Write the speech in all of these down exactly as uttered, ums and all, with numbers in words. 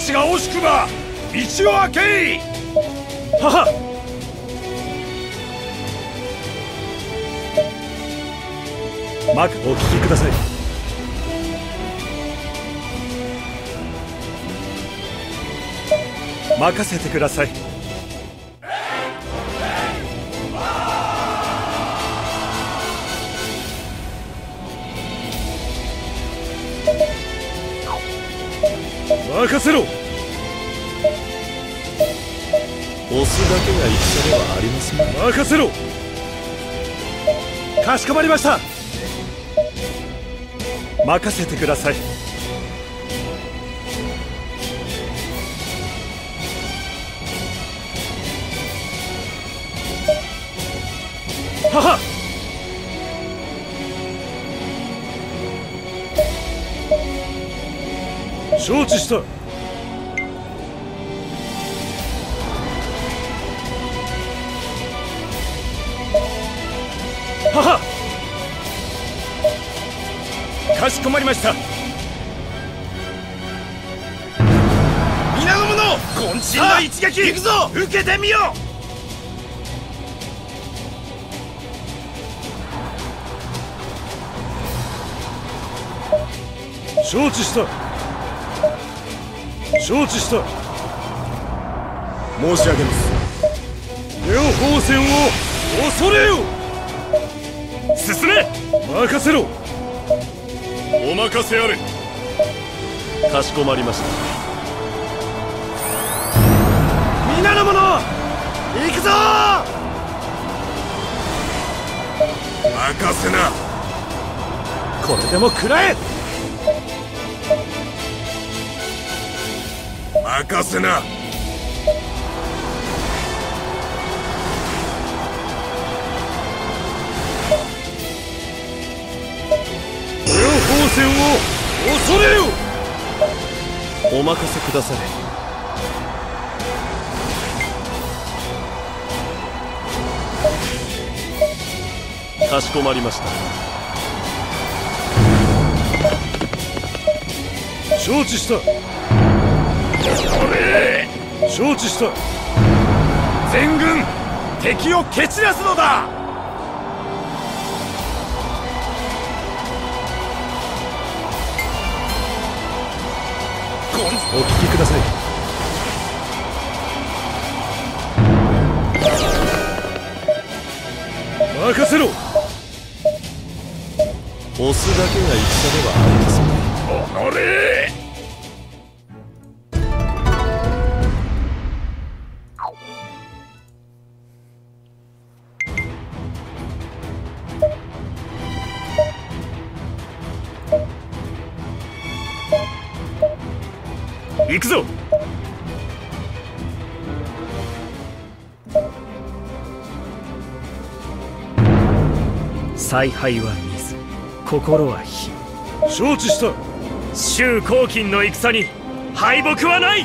命が惜しくば道を開けい。はは。マク、お聞きください。任せてください。任せろ。 押すだけが戦ではありません。 任せろ。かしこまりました。任せてください。はは。承知した。はは。かしこまりました。皆の者、渾身の一撃行くぞ。受けてみよ。承知した。承知した。 申し上げます。 両方戦を恐れよ。進め。任せろ。お任せあれ。 かしこまりました。 皆の者、行くぞ。任せな。これでも食らえ。任せな。両方戦を恐れよ。 お任せくだされ。かしこまりました。 承知した。承知した。全軍敵を蹴散らすのだ。お聞きください。任せろ。 押すだけが戦ではありません。 おのれ。行くぞ。 采配は水、心は火。 承知した。 周公瑾の戦に敗北はない。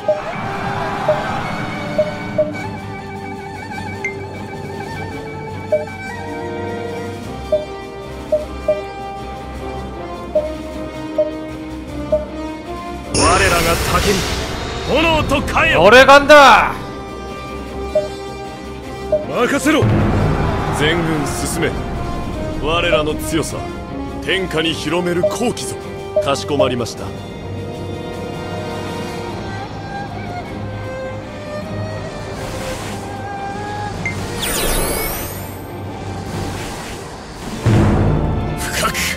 我らが竹に炎と火よ。 오래 간다. 任せろ。 全軍進め。我らの強さ天下に広める好機ぞ。かしこまりました。 深く。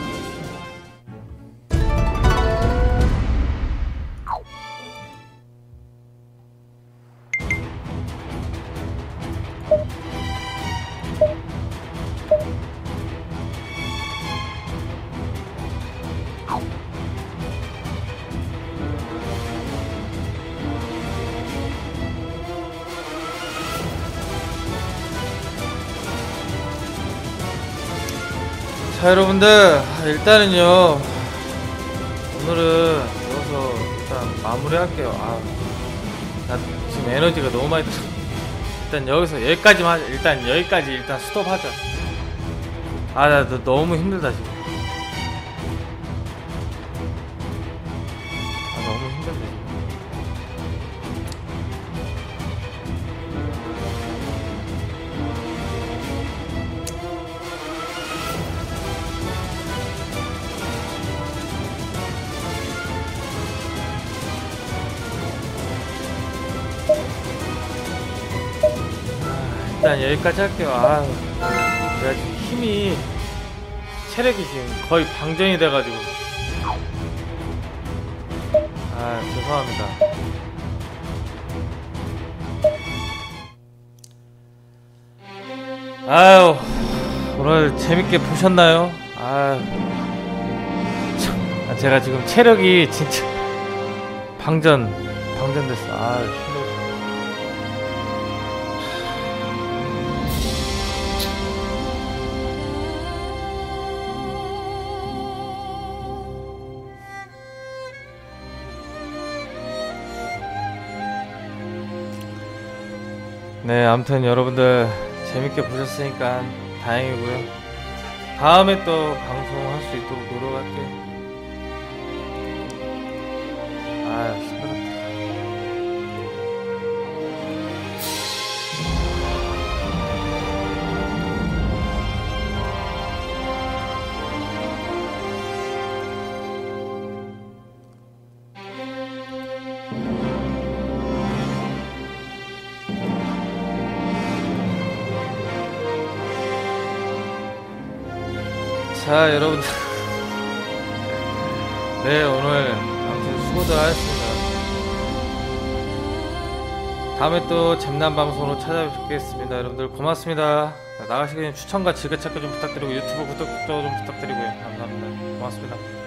자, 여러분들 일단은요 오늘은 여기서 일단 마무리할게요. 아, 나 지금 에너지가 너무 많이 들어. 일단 여기서 여기까지만 하자. 일단 여기까지 일단 스톱하자. 아, 나 너무 힘들다 지금. 아, 너무 힘들다 지금. 일단 여기까지 할게요. 아, 내가 지금 힘이 체력이 지금 거의 방전이 돼가지고 아 죄송합니다. 아유 오늘 재밌게 보셨나요? 아유 참, 제가 지금 체력이 진짜 방전 방전됐어. 아 힘들어. 네, 아무튼 여러분들 재밌게 보셨으니까 다행이고요. 다음에 또 방송할 수 있도록 노력할게요. 아, 힘들었다. 자 여러분들 네 오늘 아무튼 수고들 하셨습니다. 다음에 또 잼난 방송으로 찾아뵙겠습니다. 여러분들 고맙습니다. 나가시기 전에 추천과 즐겨찾기 좀 부탁드리고 유튜브 구독 좀 부탁드리고요. 감사합니다. 고맙습니다.